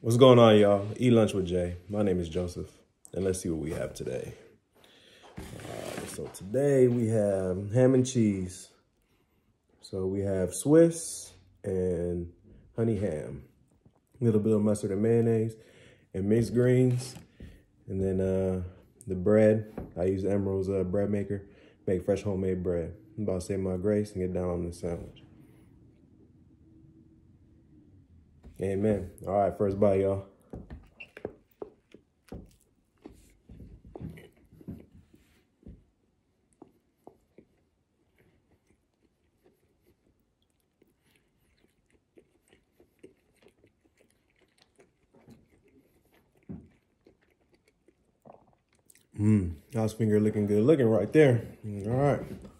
What's going on, y'all? Eat Lunch with Jay. My name is Joseph, and let's see what we have today. So today we have ham and cheese. So we have Swiss and honey ham, a little bit of mustard and mayonnaise, and mixed greens. And then the bread, I use Emerald's bread maker, make fresh homemade bread. I'm about to say my grace and get down on this sandwich. Amen. All right, first bite, y'all. House finger looking good looking right there. All right.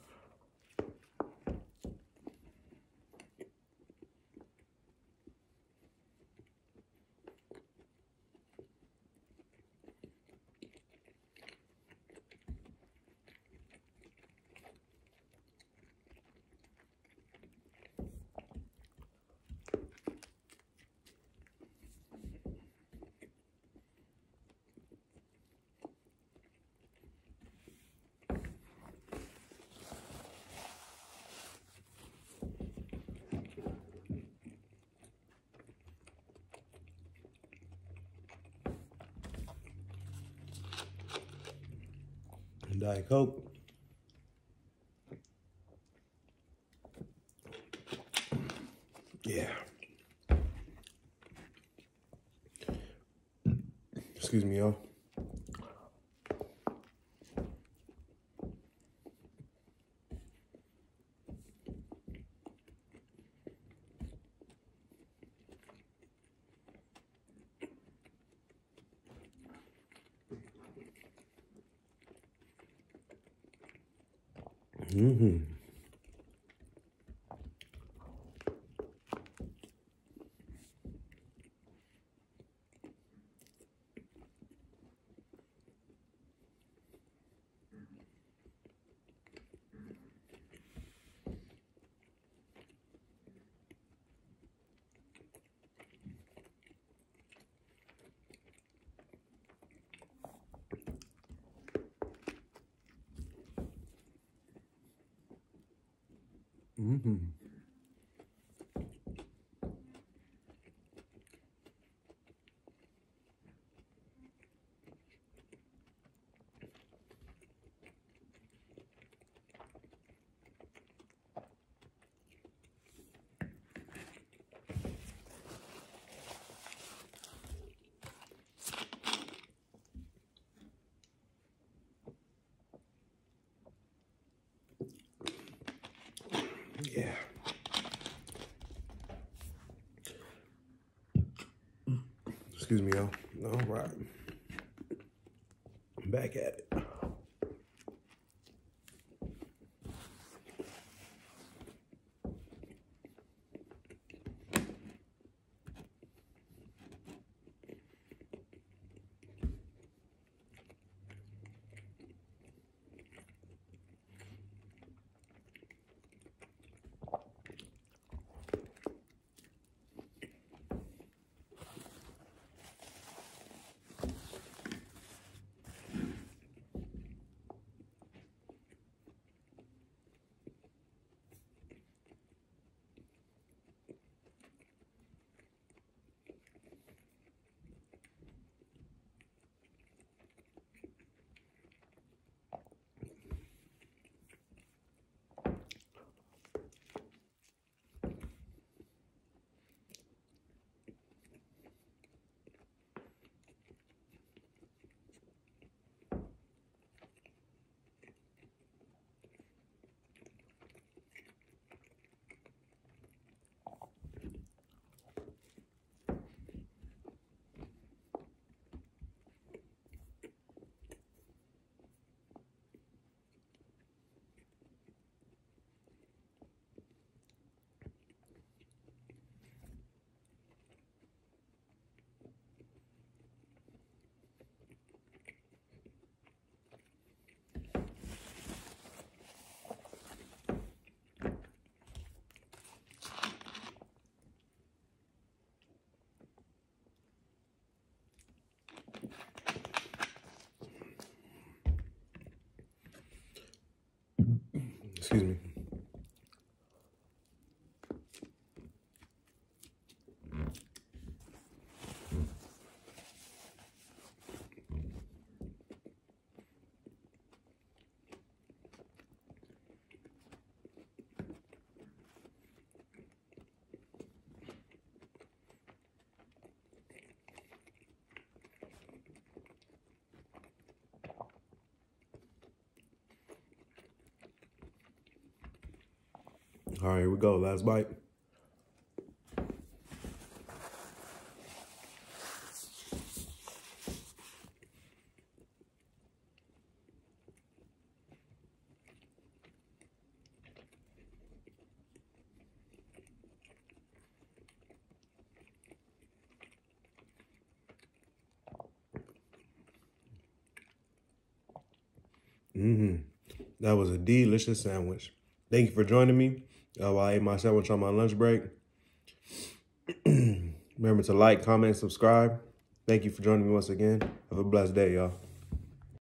Diet Coke. Yeah. Excuse me, y'all. Yeah. Excuse me, y'all. All right. I'm back at it. Excuse me. All right, here we go. Last bite. That was a delicious sandwich. Thank you for joining me while I ate my sandwich on my lunch break. Remember to like, comment, subscribe. Thank you for joining me once again. Have a blessed day, y'all.